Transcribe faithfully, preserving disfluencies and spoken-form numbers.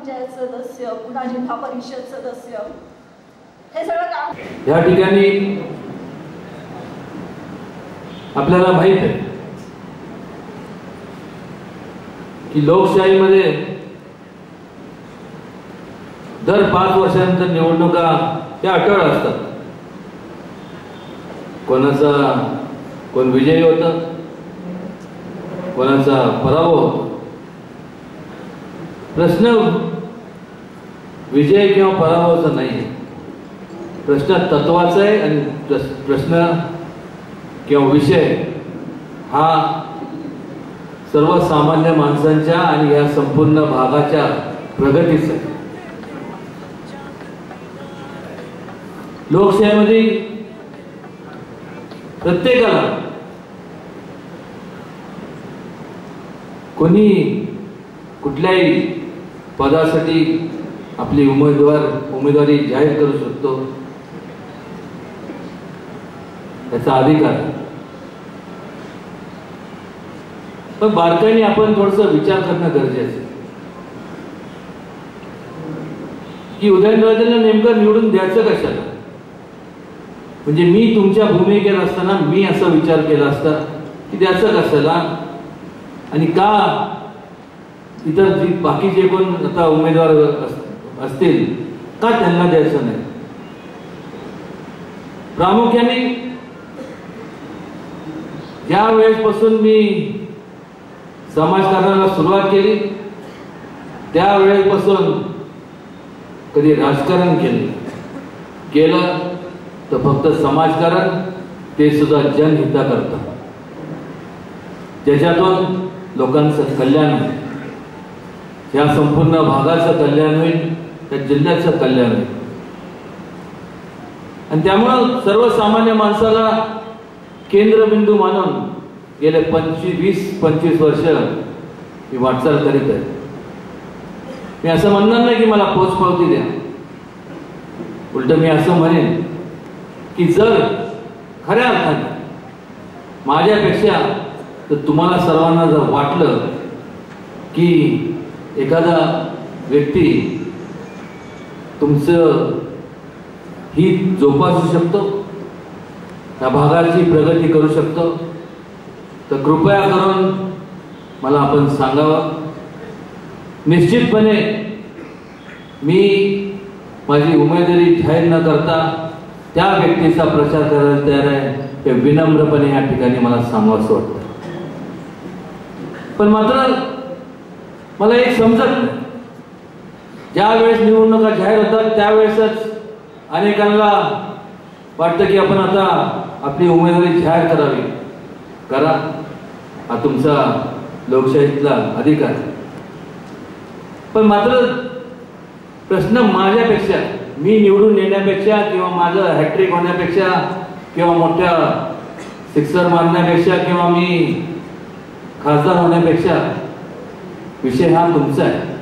ग्रामपंचायत सदस्य, पुन्हा जिल्हा परिषद सदस्य, हे सगळं काम या ठिकाणी आपल्याला माहित आहे की लोकशाहीमध्ये दर पाच वर्षानंतर निवडणुका त्या अटळ असतात. कोणाचा कोण विजयी होतं, कोणाचा पराभव होतो. प्रश्न विजय किंवा पराभवाचा नाही आहे, प्रश्न तत्वाचा आहे. आणि प्रश्न किंवा विषय हा सर्वसामान्य माणसांच्या आणि या संपूर्ण भागाच्या प्रगतीचा आहे. लोकशाहीमध्ये प्रत्येकाला कोणी कुठल्याही पदासाठी आपली उमेदवार उमेदवारी जाहीर करू शकतो, त्याचा अधिकार. पण बारकाईने आपण थोडंसं विचार करणं गरजेचं आहे की उदयनराजेंना नेमकं निवडून द्यायचं कशाला. म्हणजे मी तुमच्या भूमिकेत असताना मी असा विचार केला असता की द्यायचं कशाला, आणि का इतर जी बाकीचे कोण आता उमेदवार असतील का त्यांना द्यायचं नाही. प्रामुख्याने ज्या वेळेपासून मी समाजकारणाला सुरुवात केली त्यावेळेपासून कधी राजकारण केलं केलं तर फक्त समाजकारण, ते सुद्धा जनहिताकरता, ज्याच्यातून लोकांचं कल्याण होईल, या संपूर्ण भागाचं कल्याण होईल, त्या जिल्ह्याचं कल्याण होईल. आणि त्यामुळं सर्वसामान्य माणसाला केंद्रबिंदू मानून गेले पंचवीस पंचवीस वर्ष मी वाटचाल करीत आहे. मी असं म्हणणार नाही की मला पोचपावती द्या, उलट मी असं म्हणेन की जर खऱ्या अर्थाने माझ्यापेक्षा तर तुम्हाला सर्वांना जर वाटलं की एखादा व्यक्ती तुमचं हित जोपासू शकतो, त्या भागाची प्रगती करू शकतो, तर कृपया करून मला आपण सांगावं. निश्चितपणे मी माझी उमेदवारी जाहीर न करता त्या व्यक्तीचा प्रचार करायला तयार आहे, हे विनम्रपणे या ठिकाणी मला सांगावंसं वाटतं. पण मात्र मला एक समजत नाही, ज्या वेळेस निवडणुका जाहीर होतात त्यावेळेसच अनेकांना वाटतं की आपण आता आपली उमेदवारी जाहीर करावी. करा, हा तुमचा लोकशाहीतला अधिकार. पण मात्र प्रश्न माझ्यापेक्षा, मी निवडून येण्यापेक्षा किंवा माझं हॅट्रिक होण्यापेक्षा किंवा मोठ्या सिक्सर मारण्यापेक्षा किंवा मी खासदार होण्यापेक्षा विषय हा तुमचा आहे.